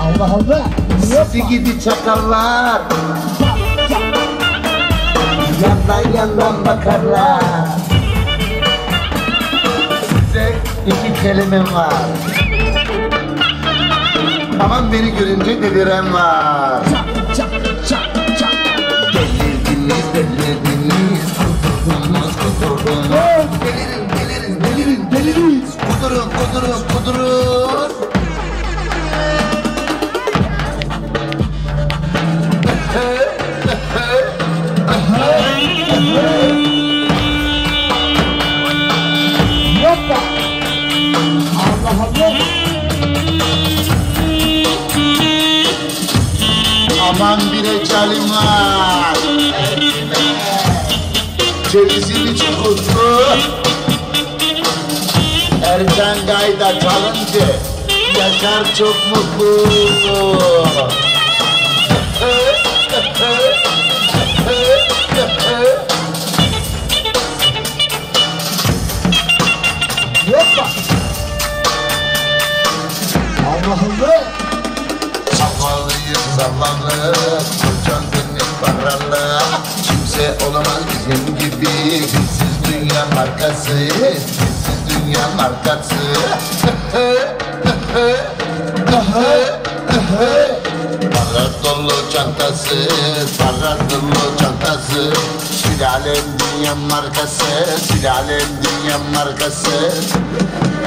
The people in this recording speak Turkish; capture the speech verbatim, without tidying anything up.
Allah Allah. Sizi gidi çakallar yandan yandan bakarlar. Size iki kelimem var. Aman beni görünce deliren var. Çak çak çak çak. Delirdiniz delirdiniz, kudurdunuz kudurdunuz. Delirin delirin delirin delirin. Kudurun kudurun kudurun. Hoppa. Allah Allah. Aman bir ecalim var. Cevizini çukurdu. Ercan Gayda çalınca Yaşar çok mutlu. Hoppa. Allah Allah. Havalıyız zavallı, kocan benim paralı. Kimse olamaz bizim gibi, bizsiz dünya markası, bizsiz dünya markası. Para dolu çantası, para dolu çantası. Sülalem dünya markası, sülalem dünya markası.